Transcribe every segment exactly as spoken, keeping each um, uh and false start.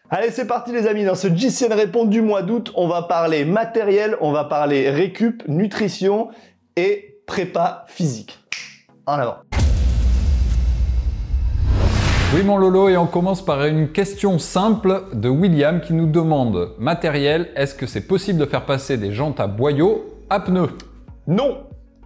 Allez, c'est parti les amis, dans ce J C N Répond du mois d'août, on va parler matériel, on va parler récup, nutrition et prépa physique. En avant. Oui mon Lolo, et on commence par une question simple de William qui nous demande: matériel, est-ce que c'est possible de faire passer des jantes à boyau à pneus? Non.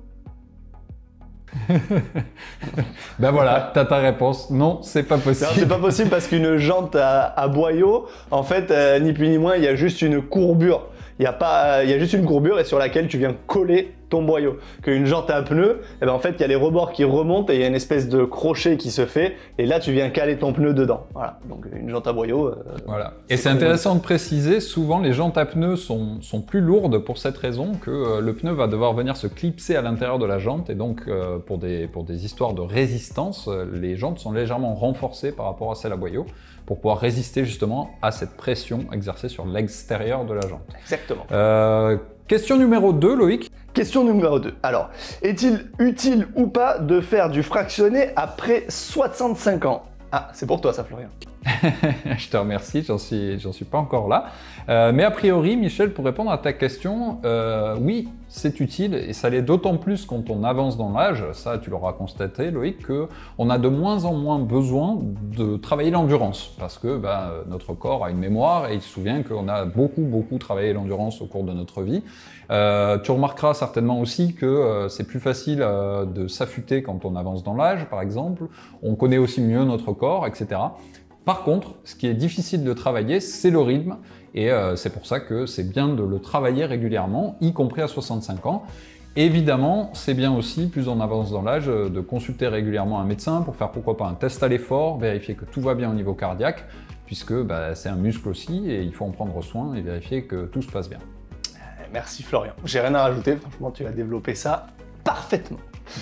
Ben voilà, t'as ta réponse. Non, c'est pas possible. Non, c'est pas possible parce qu'une jante à, à boyau, en fait, euh, ni plus ni moins, il y a juste une courbure. Il y a pas, il y a juste une courbure et sur laquelle tu viens coller ton boyau. Qu'une jante à pneu, eh ben en fait, il y a les rebords qui remontent et il y a une espèce de crochet qui se fait et là, tu viens caler ton pneu dedans. Voilà. Donc une jante à boyau. Euh, voilà. Et c'est intéressant de préciser, souvent les jantes à pneus sont, sont plus lourdes pour cette raison que euh, le pneu va devoir venir se clipser à l'intérieur de la jante et donc euh, pour des pour des histoires de résistance, euh, les jantes sont légèrement renforcées par rapport à celles à boyau, pour pouvoir résister justement à cette pression exercée sur l'extérieur de la jante. Exactement. Euh, question numéro deux, Loïc. Question numéro deux. Alors, est-il utile ou pas de faire du fractionné après soixante-cinq ans? Ah, c'est pour toi ça, Florian. Je te remercie, j'en suis, j'en suis pas encore là. Euh, mais a priori, Michel, pour répondre à ta question, euh, oui, c'est utile et ça l'est d'autant plus quand on avance dans l'âge. Ça, tu l'auras constaté, Loïc, qu'on a de moins en moins besoin de travailler l'endurance parce que ben, notre corps a une mémoire et il se souvient qu'on a beaucoup, beaucoup travaillé l'endurance au cours de notre vie. Euh, tu remarqueras certainement aussi que euh, c'est plus facile euh, de s'affûter quand on avance dans l'âge, par exemple. On connaît aussi mieux notre corps, et cetera. Par contre, ce qui est difficile de travailler, c'est le rythme, et euh, c'est pour ça que c'est bien de le travailler régulièrement, y compris à soixante-cinq ans. Évidemment, c'est bien aussi, plus on avance dans l'âge, de consulter régulièrement un médecin pour faire pourquoi pas un test à l'effort, vérifier que tout va bien au niveau cardiaque, puisque bah, c'est un muscle aussi, et il faut en prendre soin et vérifier que tout se passe bien. Merci Florian, j'ai rien à rajouter, franchement tu as développé ça parfaitement.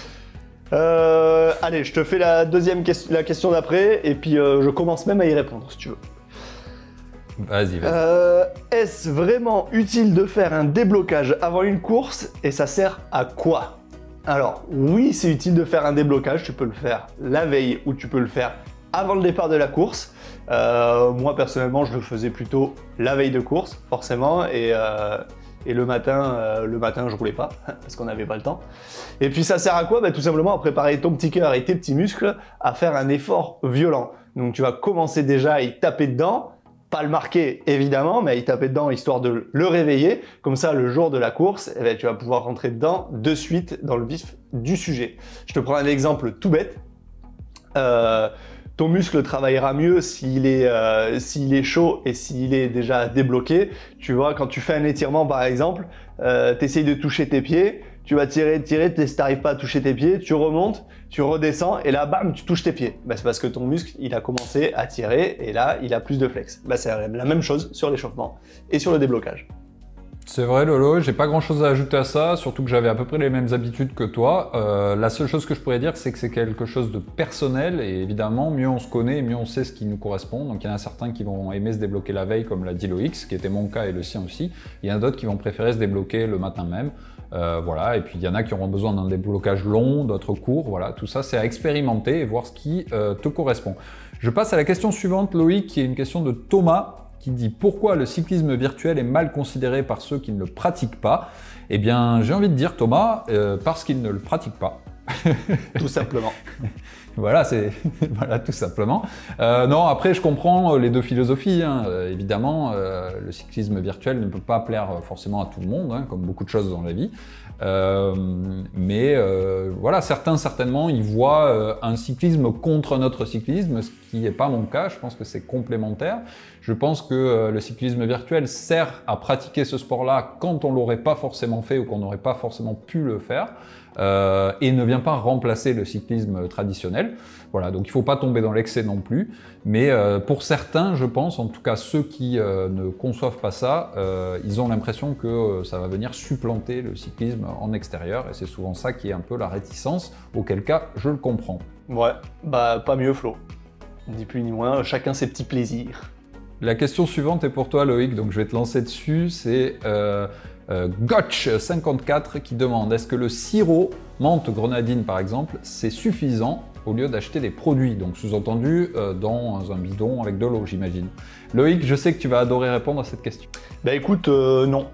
Euh, allez, je te fais la deuxième question, la question d'après, et puis euh, je commence même à y répondre si tu veux. Vas-y, vas-y. Euh, Est-ce vraiment utile de faire un déblocage avant une course et ça sert à quoi? Alors, oui, c'est utile de faire un déblocage, tu peux le faire la veille ou tu peux le faire avant le départ de la course. Euh, moi, personnellement, je le faisais plutôt la veille de course, forcément, et... Euh, Et le matin, euh, le matin, je roulais pas parce qu'on n'avait pas le temps. Et puis ça sert à quoi? Bah, tout simplement à préparer ton petit cœur et tes petits muscles à faire un effort violent. Donc tu vas commencer déjà à y taper dedans, pas le marquer évidemment, mais à y taper dedans histoire de le réveiller. Comme ça, le jour de la course, eh bien, tu vas pouvoir rentrer dedans de suite dans le vif du sujet. Je te prends un exemple tout bête. Euh, Ton muscle travaillera mieux s'il est, euh, s'il est chaud et s'il est déjà débloqué. Tu vois, quand tu fais un étirement par exemple, euh, tu essayes de toucher tes pieds, tu vas tirer, tirer, si tu n'arrives pas à toucher tes pieds, tu remontes, tu redescends et là, bam, tu touches tes pieds. Bah, c'est parce que ton muscle, il a commencé à tirer et là, il a plus de flex. Bah, c'est la même chose sur l'échauffement et sur le déblocage. C'est vrai Lolo, j'ai pas grand chose à ajouter à ça, surtout que j'avais à peu près les mêmes habitudes que toi. Euh, la seule chose que je pourrais dire, c'est que c'est quelque chose de personnel et évidemment, mieux on se connaît, mieux on sait ce qui nous correspond. Donc il y en a certains qui vont aimer se débloquer la veille, comme l'a dit Loïc, ce qui était mon cas et le sien aussi. Il y en a d'autres qui vont préférer se débloquer le matin même. Euh, voilà, et puis il y en a qui auront besoin d'un déblocage long, d'autres courts. Voilà, tout ça c'est à expérimenter et voir ce qui euh, te correspond. Je passe à la question suivante, Loïc, qui est une question de Thomas, qui dit pourquoi le cyclisme virtuel est mal considéré par ceux qui ne le pratiquent pas. Eh bien, j'ai envie de dire Thomas, euh, parce qu'ils ne le pratiquent pas. Tout simplement. Voilà, c'est voilà, tout simplement. Euh, non, après, je comprends les deux philosophies. Hein. Euh, évidemment, euh, le cyclisme virtuel ne peut pas plaire forcément à tout le monde, hein, comme beaucoup de choses dans la vie. Euh, mais euh, voilà, certains certainement, ils voient euh, un cyclisme contre notre cyclisme, ce qui n'est pas mon cas. Je pense que c'est complémentaire. Je pense que euh, le cyclisme virtuel sert à pratiquer ce sport-là quand on l'aurait pas forcément fait ou qu'on n'aurait pas forcément pu le faire. Euh, et ne vient pas remplacer le cyclisme traditionnel. Voilà, donc il ne faut pas tomber dans l'excès non plus. Mais euh, pour certains, je pense, en tout cas ceux qui euh, ne conçoivent pas ça, euh, ils ont l'impression que euh, ça va venir supplanter le cyclisme en extérieur. Et c'est souvent ça qui est un peu la réticence, auquel cas je le comprends. Ouais, bah pas mieux Flo. Ni plus ni moins, chacun ses petits plaisirs. La question suivante est pour toi Loïc, donc je vais te lancer dessus. C'est... Euh, Euh, Gotch cinquante-quatre qui demande: est-ce que le sirop menthe grenadine par exemple c'est suffisant au lieu d'acheter des produits. Donc sous-entendu euh, dans un bidon avec de l'eau, j'imagine. Loïc, je sais que tu vas adorer répondre à cette question. Bah écoute, euh, non.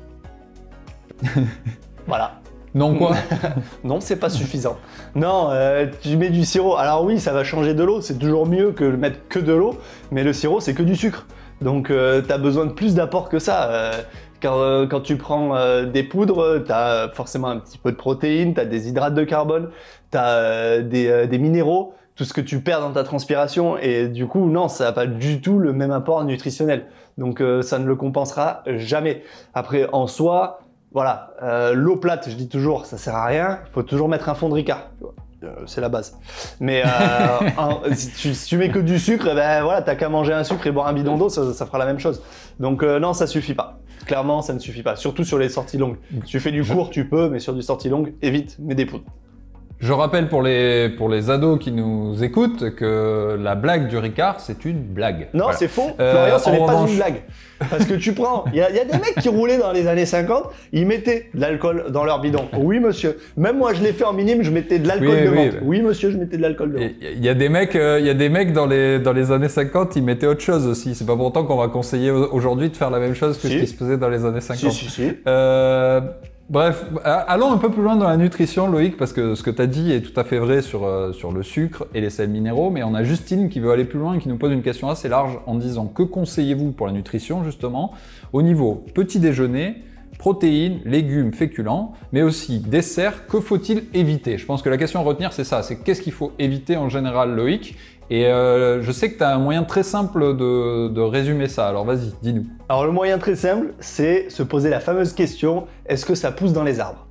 Voilà. Non quoi? Non, c'est pas suffisant. Non, euh, tu mets du sirop. Alors oui, ça va changer de l'eau, c'est toujours mieux que de mettre que de l'eau, mais le sirop, c'est que du sucre. Donc euh, tu as besoin de plus d'apport que ça. Euh, quand, euh, quand tu prends euh, des poudres, tu as forcément un petit peu de protéines, tu as des hydrates de carbone, tu as euh, des, euh, des minéraux, tout ce que tu perds dans ta transpiration, et du coup, non, ça n'a pas du tout le même apport nutritionnel. Donc euh, ça ne le compensera jamais. Après, en soi... Voilà, euh, l'eau plate, je dis toujours, ça sert à rien. Il faut toujours mettre un fond de Ricard. Euh, c'est la base. Mais euh, un, si, tu, si tu mets que du sucre, eh ben voilà, t'as qu'à manger un sucre et boire un bidon d'eau, ça, ça fera la même chose. Donc euh, non, ça suffit pas. Clairement, ça ne suffit pas. Surtout sur les sorties longues. Si tu fais du court, tu peux, mais sur du sortie longue, évite, mets des poudres. Je rappelle pour les, pour les ados qui nous écoutent que la blague du Ricard, c'est une blague. Non, voilà. c'est faux. Euh, Florian, ce n'est revanche... pas une blague. Parce que tu prends, il y, y a des mecs qui roulaient dans les années cinquante, ils mettaient de l'alcool dans leur bidon. Oui, monsieur. Même moi, je l'ai fait en minime, je mettais de l'alcool oui, de oui, menthe. oui. Oui, monsieur, je mettais de l'alcool de menthe. Il y a des mecs, euh, il y a des mecs dans les, dans les années cinquante, ils mettaient autre chose aussi. C'est pas pourtant qu'on va conseiller aujourd'hui de faire la même chose que si. ce qui se faisait dans les années cinquante. Si, si, si. Euh, Bref, allons un peu plus loin dans la nutrition, Loïc, parce que ce que tu as dit est tout à fait vrai sur, euh, sur le sucre et les sels minéraux, mais on a Justine qui veut aller plus loin et qui nous pose une question assez large en disant que conseillez-vous pour la nutrition, justement, au niveau petit déjeuner, protéines, légumes, féculents, mais aussi dessert, que faut-il éviter? Je pense que la question à retenir, c'est ça, c'est qu'est-ce qu'il faut éviter en général, Loïc? Et euh, je sais que tu as un moyen très simple de, de résumer ça, alors vas-y, dis-nous. Alors le moyen très simple, c'est se poser la fameuse question, est-ce que ça pousse dans les arbres?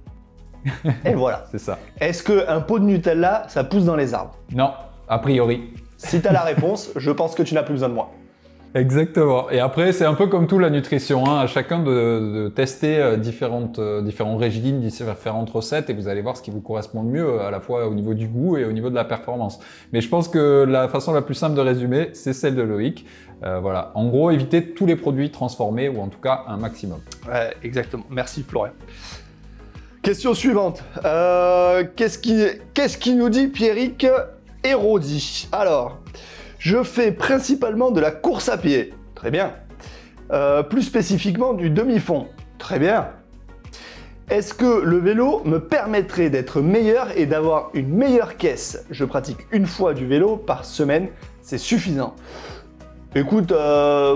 Et voilà. C'est ça. Est-ce qu'un pot de Nutella, ça pousse dans les arbres? Non, a priori. Si tu as la réponse, je pense que tu n'as plus besoin de moi. Exactement. Et après, c'est un peu comme tout la nutrition, hein, à chacun de, de tester euh, différentes, euh, différents régimes, différentes recettes, et vous allez voir ce qui vous correspond le mieux, à la fois au niveau du goût et au niveau de la performance. Mais je pense que la façon la plus simple de résumer, c'est celle de Loïc. Euh, voilà. En gros, évitez tous les produits transformés, ou en tout cas un maximum. Ouais, exactement. Merci Florian. Question suivante. Euh, qu'est-ce qui, qu'est-ce qui nous dit Pierrick Hérodi? Alors... Je fais principalement de la course à pied. Très bien. Euh, plus spécifiquement du demi-fond. Très bien. Est-ce que le vélo me permettrait d'être meilleur et d'avoir une meilleure caisse? Je pratique une fois du vélo par semaine. C'est suffisant. Écoute, euh,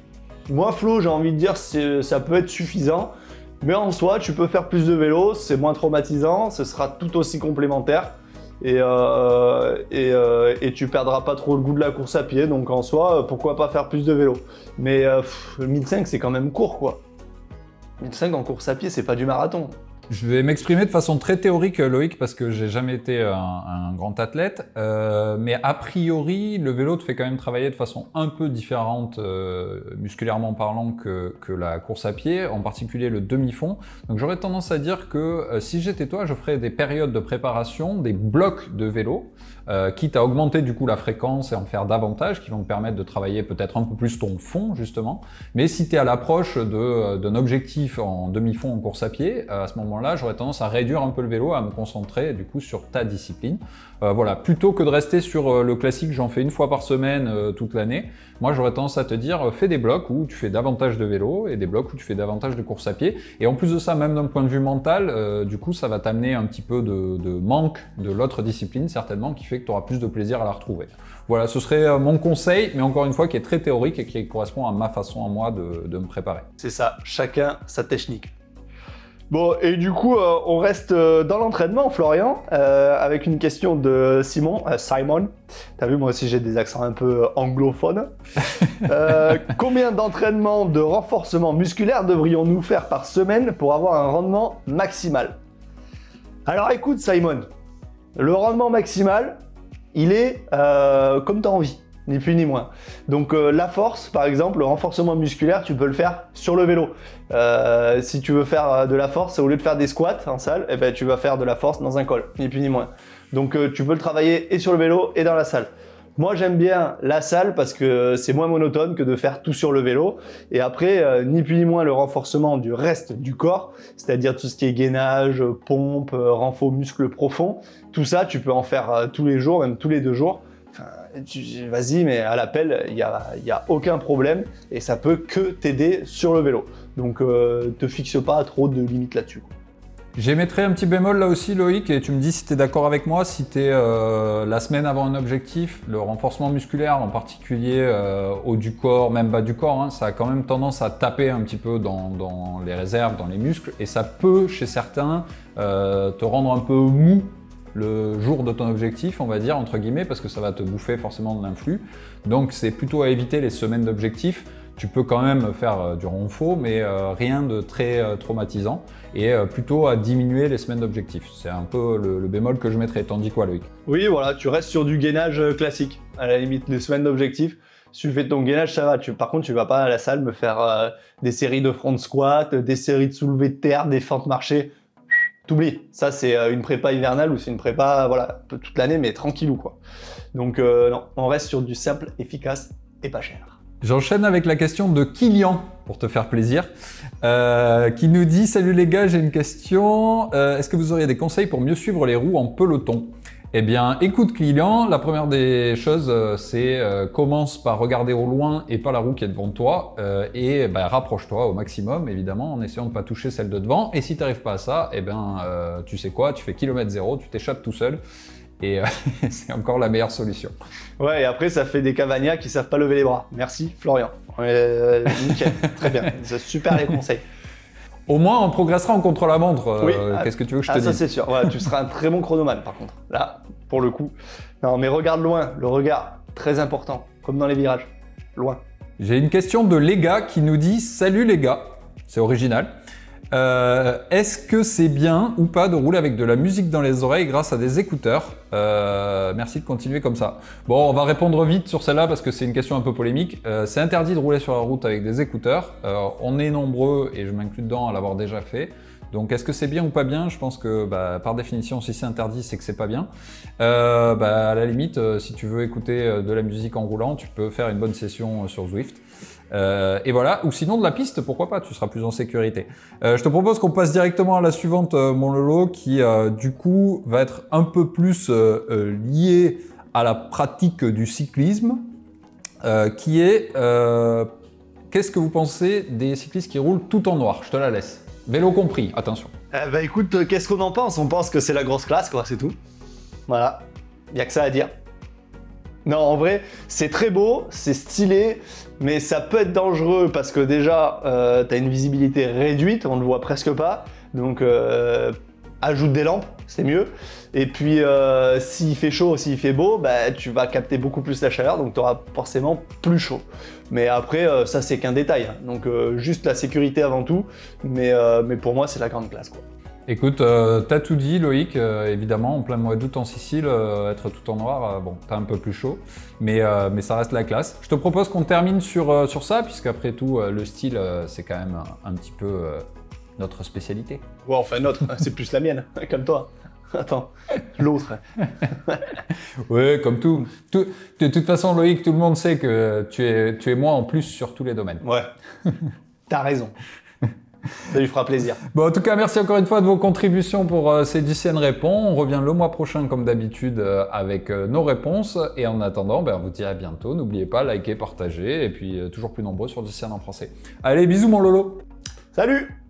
moi Flo, j'ai envie de dire que ça peut être suffisant. Mais en soi, tu peux faire plus de vélo. C'est moins traumatisant. Ce sera tout aussi complémentaire. Et, euh, et, euh, et tu perdras pas trop le goût de la course à pied, donc en soi, pourquoi pas faire plus de vélo. Mais euh, pff, mille cinq c'est quand même court quoi. mille cinq en course à pied, c'est pas du marathon. Je vais m'exprimer de façon très théorique, Loïc, parce que j'ai jamais été un, un grand athlète. Euh, mais a priori, le vélo te fait quand même travailler de façon un peu différente, euh, musculairement parlant, que, que la course à pied, en particulier le demi-fond. Donc j'aurais tendance à dire que euh, si j'étais toi, je ferais des périodes de préparation, des blocs de vélo, euh, quitte à augmenter du coup la fréquence et en faire davantage, qui vont te permettre de travailler peut-être un peu plus ton fond, justement. Mais si tu es à l'approche de, d'un objectif en demi-fond en course à pied, à ce moment-là, là, j'aurais tendance à réduire un peu le vélo, à me concentrer du coup sur ta discipline. Euh, voilà, plutôt que de rester sur euh, le classique, j'en fais une fois par semaine euh, toute l'année. Moi, j'aurais tendance à te dire, euh, fais des blocs où tu fais davantage de vélo et des blocs où tu fais davantage de course à pied. Et en plus de ça, même d'un point de vue mental, euh, du coup, ça va t'amener un petit peu de, de manque de l'autre discipline, certainement, qui fait que tu auras plus de plaisir à la retrouver. Voilà, ce serait euh, mon conseil, mais encore une fois, qui est très théorique et qui correspond à ma façon à moi de, de me préparer. C'est ça, chacun sa technique. Bon, et du coup, euh, on reste euh, dans l'entraînement, Florian, euh, avec une question de Simon. Euh, Simon, t'as vu, moi aussi j'ai des accents un peu anglophones. euh, combien d'entraînements de renforcement musculaire devrions-nous faire par semaine pour avoir un rendement maximal? Alors écoute, Simon, le rendement maximal, il est euh, comme tu as envie. Ni plus ni moins. Donc euh, la force, par exemple, le renforcement musculaire, tu peux le faire sur le vélo. Euh, si tu veux faire de la force, au lieu de faire des squats en salle, eh ben, tu vas faire de la force dans un col, ni plus ni moins. Donc euh, tu peux le travailler et sur le vélo et dans la salle. Moi, j'aime bien la salle parce que c'est moins monotone que de faire tout sur le vélo. Et après, euh, ni plus ni moins le renforcement du reste du corps, c'est-à-dire tout ce qui est gainage, pompe, euh, renfort muscle profond. Tout ça, tu peux en faire euh, tous les jours, même tous les deux jours. Enfin, vas-y, mais à l'appel, il n'y a, y a aucun problème et ça peut que t'aider sur le vélo. Donc, euh, te fixe pas trop de limites là-dessus. J'émettrai un petit bémol là aussi, Loïc, et tu me dis si tu es d'accord avec moi, si tu es euh, la semaine avant un objectif, le renforcement musculaire, en particulier euh, haut du corps, même bas du corps, hein, ça a quand même tendance à taper un petit peu dans, dans les réserves, dans les muscles, et ça peut, chez certains, euh, te rendre un peu mou le jour de ton objectif, on va dire, entre guillemets, parce que ça va te bouffer forcément de l'influx. Donc c'est plutôt à éviter les semaines d'objectifs. Tu peux quand même faire euh, du renfort, mais euh, rien de très euh, traumatisant, et euh, plutôt à diminuer les semaines d'objectifs. C'est un peu le, le bémol que je mettrais. T'en dis quoi, Loïc? Oui, voilà, tu restes sur du gainage classique. À la limite, les semaines d'objectifs, si tu fais ton gainage, ça va. Tu, par contre, tu vas pas à la salle me faire euh, des séries de front squat, des séries de soulevés de terre, des fentes marchées. T'oublies. Ça, c'est euh, une prépa hivernale ou c'est une prépa, voilà, toute l'année, mais tranquillou, quoi. Donc, euh, non, on reste sur du simple, efficace et pas cher. J'enchaîne avec la question de Kylian, pour te faire plaisir, euh, qui nous dit « Salut les gars, j'ai une question. Euh, Est-ce que vous auriez des conseils pour mieux suivre les roues en peloton ?» Eh bien, écoute Kylian, la première des choses, euh, c'est euh, commence par regarder au loin et pas la roue qui est devant toi, euh, et bah, rapproche-toi au maximum, évidemment, en essayant de ne pas toucher celle de devant. Et si tu n'arrives pas à ça, eh ben, euh, tu sais quoi, tu fais kilomètre zéro, tu t'échappes tout seul. Et euh, c'est encore la meilleure solution. Ouais, et après, ça fait des cavagnas qui savent pas lever les bras. Merci, Florian. Euh, nickel, très bien. C'est super les conseils. Au moins, on progressera en contre-la-montre. Euh, oui. Qu'est-ce que tu veux que je ah, te dise? Ça, c'est sûr. Ouais, tu seras un très bon chronomane, par contre. Là, pour le coup. Non, mais regarde loin. Le regard, très important. Comme dans les virages. Loin. J'ai une question de Léga qui nous dit « Salut les gars ». C'est original. Euh, Est-ce que c'est bien ou pas de rouler avec de la musique dans les oreilles grâce à des écouteurs? euh, Merci de continuer comme ça. Bon, on va répondre vite sur celle-là parce que c'est une question un peu polémique. Euh, c'est interdit de rouler sur la route avec des écouteurs. Euh, on est nombreux, et je m'inclus dedans, à l'avoir déjà fait. Donc est-ce que c'est bien ou pas bien? Je pense que bah, par définition, si c'est interdit, c'est que c'est pas bien. Euh, bah, à la limite, euh, si tu veux écouter euh, de la musique en roulant, tu peux faire une bonne session euh, sur Zwift. Euh, et voilà, ou sinon de la piste, pourquoi pas, tu seras plus en sécurité. Euh, je te propose qu'on passe directement à la suivante, euh, mon Lolo, qui euh, du coup va être un peu plus euh, euh, liée à la pratique du cyclisme, euh, qui est, euh, qu'est-ce que vous pensez des cyclistes qui roulent tout en noir? Je te la laisse. Vélo compris, attention. Euh, bah écoute, qu'est-ce qu'on en pense? On pense que c'est la grosse classe, quoi, c'est tout. Voilà, il n'y a que ça à dire. Non, en vrai, c'est très beau, c'est stylé, mais ça peut être dangereux parce que déjà, euh, tu as une visibilité réduite, on ne le voit presque pas. Donc, euh, ajoute des lampes, c'est mieux. Et puis, euh, s'il fait chaud, s'il fait beau, bah, tu vas capter beaucoup plus la chaleur, donc tu auras forcément plus chaud. Mais après, euh, ça, c'est qu'un détail. Hein. Donc, euh, juste la sécurité avant tout. Mais, euh, mais pour moi, c'est la grande classe, quoi. Écoute, euh, t'as tout dit, Loïc. Euh, évidemment, en plein mois d'août en Sicile, euh, être tout en noir, euh, bon, t'as un peu plus chaud, mais, euh, mais ça reste la classe. Je te propose qu'on termine sur, euh, sur ça, puisqu'après tout, euh, le style, euh, c'est quand même un, un petit peu euh, notre spécialité. Ouais, enfin, notre, c'est plus la mienne, comme toi. Attends, l'autre. Oui, comme tout. tout. De toute façon, Loïc, tout le monde sait que tu es, tu es moi en plus sur tous les domaines. Ouais, t'as raison. Ça lui fera plaisir. Bon, en tout cas, merci encore une fois de vos contributions pour euh, ces D C N Répond. On revient le mois prochain, comme d'habitude, euh, avec euh, nos réponses. Et en attendant, ben, on vous dit à bientôt. N'oubliez pas, likez, partagez. Et puis, euh, toujours plus nombreux sur D C N en français. Allez, bisous, mon Lolo. Salut!